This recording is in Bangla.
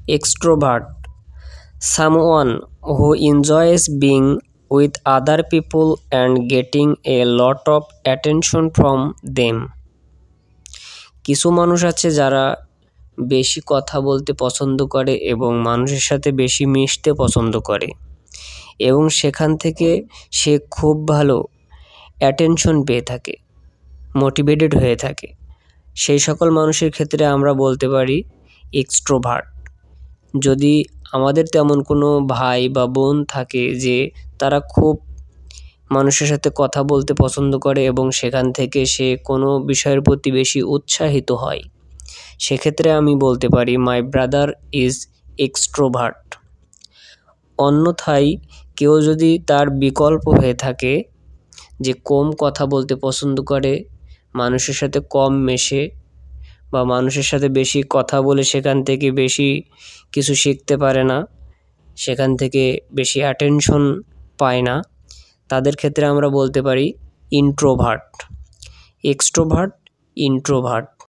extrovert, someone who enjoys being with other people and getting a lot of attention from them. কিছু মানুষ আছে যারা বেশি কথা বলতে পছন্দ করে এবং মানুষের সাথে বেশি মিশতে পছন্দ করে এবং সেখান থেকে সে খুব ভালো অ্যাটেনশন পেয়ে থাকে, মোটিভেটেড হয়ে থাকে। সেই সকল মানুষের ক্ষেত্রে আমরা বলতে পারি এক্সট্রোভার্ট। যদি আমাদের তেমন কোনো ভাই বা বোন থাকে যে তারা খুব মানুষের সাথে কথা বলতে পছন্দ করে এবং সেখান থেকে সে কোনো বিষয়ের প্রতি বেশি উৎসাহিত হয়, সেক্ষেত্রে আমি বলতে পারি মাই ব্রাদার ইজ এক্সট্রোভার্ট। অন্যথায় কেউ যদি তার বিকল্প হয়ে থাকে যে কম কথা বলতে পছন্দ করে, মানুষের সাথে কম মেশে বা মানুষের সাথে বেশি কথা বলে সেখান থেকে বেশি কিছু শিখতে পারে না, সেখান থেকে বেশি অ্যাটেনশন পায় না, তাদের ক্ষেত্রে আমরা বলতে পারি ইন্ট্রোভার্ট। Extrovert, introvert.